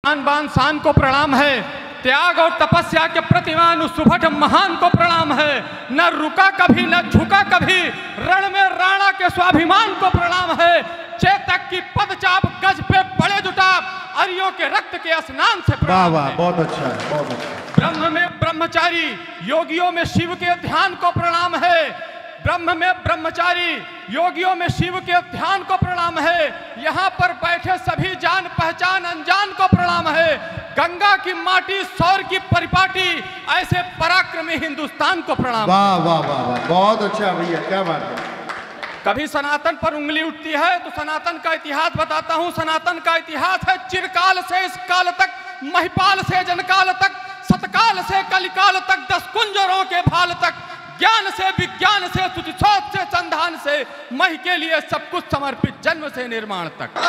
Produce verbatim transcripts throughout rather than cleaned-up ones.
बान शान को प्रणाम है, त्याग और तपस्या के प्रतिमान उस सुभट महान को प्रणाम है। न रुका कभी न झुका कभी, रण में राणा के स्वाभिमान को प्रणाम है। चेतक की पदचाप गज पे पड़े जुटा, अरियों के रक्त के स्नान से प्रणाम है। बहुत अच्छा है, बहुत अच्छा। ब्रह्म में ब्रह्मचारी, योगियों में शिव के ध्यान को प्रणाम है। ब्रह्म में ब्रह्मचारी, योगियों में शिव के ध्यान को प्रणाम है। यहाँ पर बैठे सभी जान पहचान अनजान को प्रणाम है। गंगा की माटी, सौर की परिपाटी, ऐसे पराक्रमी हिंदुस्तान को प्रणाम। वाह वाह वाह वाह, बहुत अच्छा भैया, क्या बात है। कभी सनातन पर उंगली उठती है तो सनातन का इतिहास बताता हूँ। सनातन का इतिहास है चिरकाल से इस काल तक, महिपाल से जनकाल तक, सतकाल से कलिकाल तक, दस कुंजरों के भाल तक, ज्ञान से विज्ञान से सुचिशोध से संधान से, मह के लिए सब कुछ समर्पित, जन्म से निर्माण तक।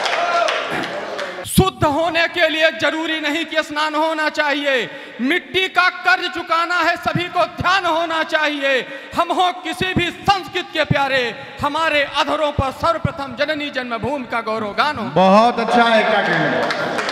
शुद्ध होने के लिए जरूरी नहीं कि स्नान होना चाहिए, मिट्टी का कर्ज चुकाना है सभी को ध्यान होना चाहिए। हम हो किसी भी संस्कृत के प्यारे, हमारे अधरों पर सर्वप्रथम जननी जन्मभूमि का गौरव गान हो। बहुत अच्छा है, क्या कहना।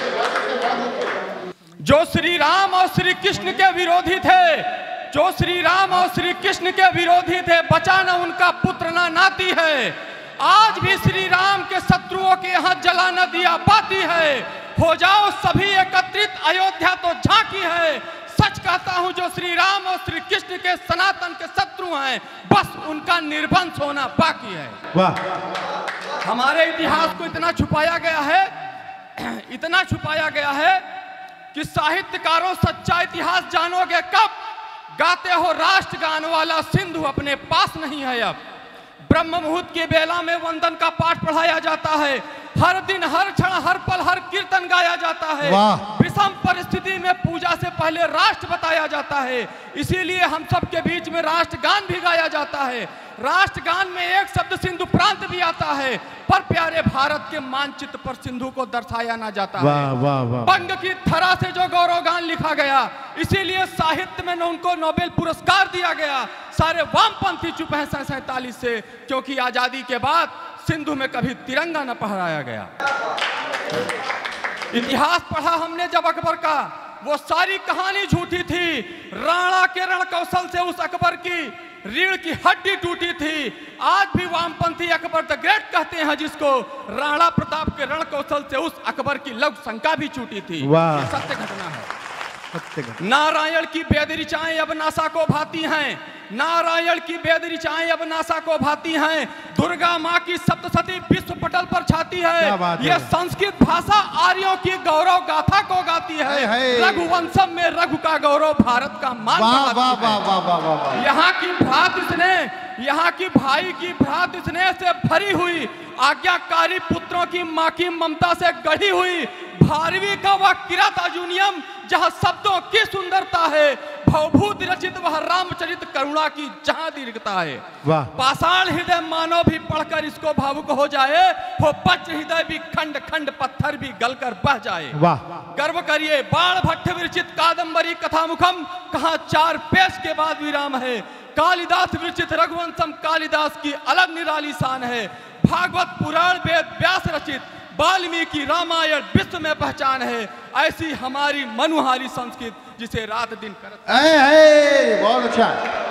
जो श्री राम और श्री कृष्ण के विरोधी थे, जो श्री राम और श्री कृष्ण के विरोधी थे, बचा न उनका पुत्र न नाती है। आज भी श्री राम के शत्रुओं के यहाँ जला न दिया बाती है। हो जाओ सभी एकत्रित, अयोध्या तो झांकी है। सच कहता हूँ, जो श्री राम और श्री कृष्ण के सनातन के शत्रु हैं, बस उनका निर्वंश होना बाकी है। वाह। हमारे इतिहास को इतना छुपाया गया है, इतना छुपाया गया है कि साहित्यकारों सच्चा इतिहास जानोगे कब? गाते हो राष्ट्रगान वाला सिंधु अपने पास नहीं है अब। ब्रह्म मुहूर्त के बेला में वंदन का पाठ पढ़ाया जाता है। हर दिन हर क्षण हर पल हर कीर्तन गाया जाता है। विषम परिस्थिति में पूजा से पहले राष्ट्र बताया जाता है। इसीलिए हम सब के बीच में राष्ट्रगान भी गाया जाता है। राष्ट्रगान में एक शब्द सिंधु प्रांत भी आता है, पर प्यारे भारत के मानचित्र पर सिंधु को दर्शाया ना जाता वाह, है। वाह, वाह। बंग की धरा से जो गौरव गान लिखा गया, इसीलिए साहित्य में उनको नोबेल पुरस्कार दिया गया। सारे वामपंथी चुप हैं सैंतालीस से, क्योंकि आजादी के बाद सिंधु में कभी तिरंगा न फहराया गया। इतिहास पढ़ा हमने जब अकबर का, वो सारी कहानी झूठी थी। राणा के रण कौशल से उस अकबर की रीढ़ की हड्डी टूटी थी। आज भी वामपंथी अकबर द ग्रेट कहते हैं जिसको, राणा प्रताप के रण कौशल से उस अकबर की लघु शंका भी टूटी थी। वाह। सत्य घटना है। नारायण की वेद ऋचाएं अब नासा को भाती हैं। नारायण की वेद ऋचाएं अब नासा को भाती हैं। दुर्गा माँ की सप्तशती विश्व पटल पर छाती है। यह संस्कृत भाषा आर्यों की गौरव गाथा को गाती है। रघुवंशम में रघु का गौरव भारत का मान बढ़ाती है। यहाँ की भ्रात स्नेह, यहाँ की भाई की भ्रात स्नेह से भरी हुई, आज्ञाकारी पुत्रों की माँ की ममता से गढ़ी हुई भारवी का वह किरात अजूनियम, जहाँ शब्दों की सुंदरता है, भवभूत रचित वह रामचरित करुणा की जहाँ दीर्घता है। पाषाण हृदय मानव भी पढ़कर इसको भावुक हो जाए, हो वज्र हृदय भी खंड खंड पत्थर भी गलकर बह जाए। गर्व करिए बाण भट्ट विरचित कादम्बरी कथामुखम, कहाँ चार पेश के बाद विराम है। कालिदास विरचित रघुवंशम, कालिदास की अलग निराली शान है। भागवत पुराण वेद व्यास रचित, वाल्मीकि रामायण विश्व में पहचान है। ऐसी हमारी मनुहारी संस्कृत जिसे रात दिन करते। बहुत अच्छा।